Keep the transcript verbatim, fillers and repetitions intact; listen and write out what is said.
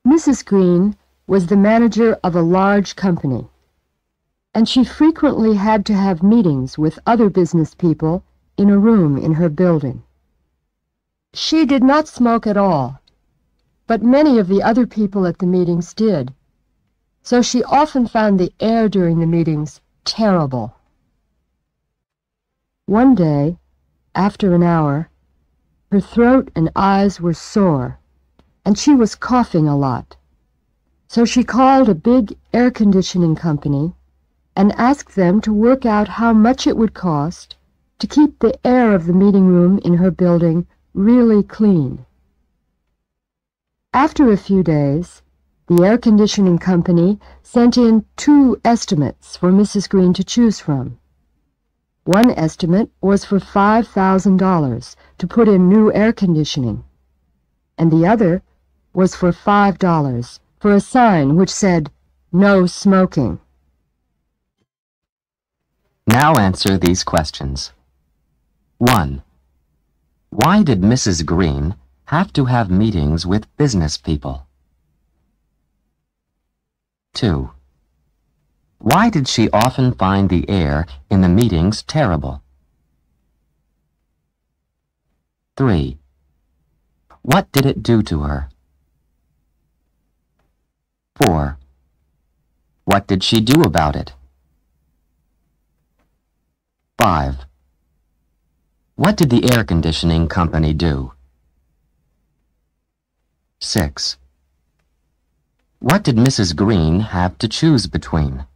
Missus Green was the manager of a large company, and she frequently had to have meetings with other business people in a room in her building. She did not smoke at all, but many of the other people at the meetings did, so she often found the air during the meetings terrible. One day, after an hour, her throat and eyes were sore, and she was coughing a lot. So she called a big air conditioning company and asked them to work out how much it would cost to keep the air of the meeting room in her building really clean. After a few days, the air conditioning company sent in two estimates for Missus Green to choose from. One estimate was for five thousand dollars to put in new air conditioning, and the other was for five dollars for a sign which said, "No smoking." Now answer these questions. one. Why did Missus Green have to have meetings with business people? two. Why did she often find the air in the meetings terrible? three. What did it do to her? four. What did she do about it? five. What did the air conditioning company do? six. What did Missus Green have to choose between?